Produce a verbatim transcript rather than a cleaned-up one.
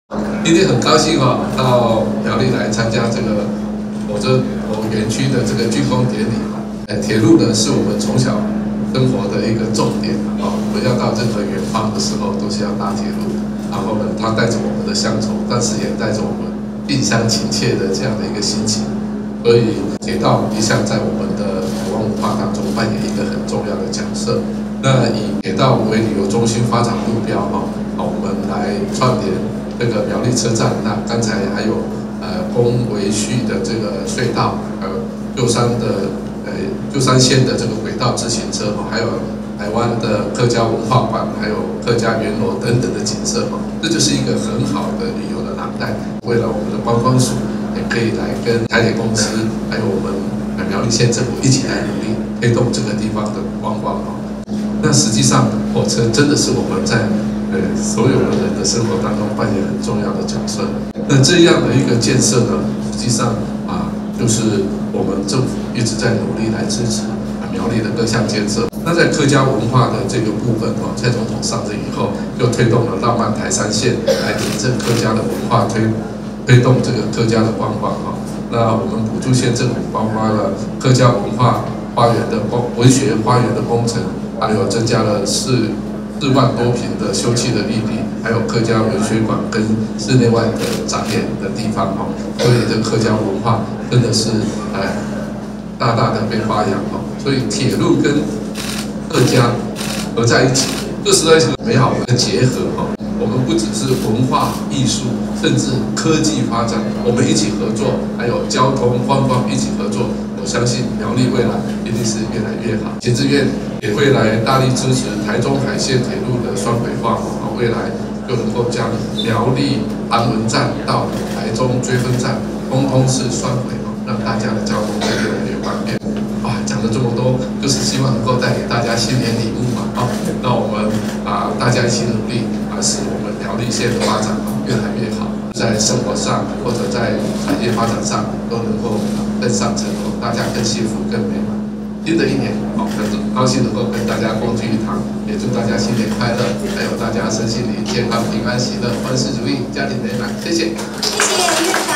今天很高兴哦，到苗栗来参加这个火车火园区的这个竣工典礼。呃，铁路呢是我们从小生活的一个重点哦。我们要到任何远方的时候，都是要搭铁路。然后呢，它带着我们的乡愁，但是也带着我们近乡情切的这样的一个心情。所以，铁道一向在我们的台湾文化当中扮演一个很重要的角色。那以铁道为旅游中心发展目标哈，好，我们来串联这个苗栗车站。那刚才还有呃工维续的这个隧道，还有旧山的呃旧山线的这个轨道自行车，还有台湾的客家文化馆，还有客家园楼等等的景色哈，这就是一个很好的旅游的廊带。为了我们的观光署，也可以来跟台铁公司，还有我们苗栗县政府一起来努力推动这个地方的观光哈。那实际上，火车真的是我们在呃所有的人的生活当中扮演很重要的角色。那这样的一个建设呢，实际上啊，就是我们政府一直在努力来支持啊苗栗的各项建设。那在客家文化的这个部分哦，蔡总统上任以后，又推动了浪漫台三线来提振客家的文化，推推动这个客家的观光哈。那我们补助县政府包括了客家文化花园的工文学花园的工程。还有增加了四四万多坪的休憩的绿地，还有客家文学馆跟室内外的展演的地方哈，所以这客家文化真的是哎大大的被发扬哈，所以铁路跟客家合在一起，这实在是美好的结合哈。我们不只是文化艺术，甚至科技发展，我们一起合作，还有交通观光一起合作。我相信苗栗未来一定是越来越好。行政院也会来大力支持台中海线铁路的双轨化，未来就能够将苗栗安文站到台中追分站，通通是双轨，让大家的交通会越来越方便。哇，讲了这么多，就是希望能够带给大家新年礼物嘛，啊，那我们啊大家一起努力啊，使我们苗栗县的发展越来越好，在生活上或者在产业发展上都能够更上层楼，大家更幸福更美满。新的一年，好，很高兴能够跟大家共聚一堂，也祝大家新年快乐，还有大家身心灵健康、平安喜乐、万事如意、家庭美满。谢谢， 谢谢。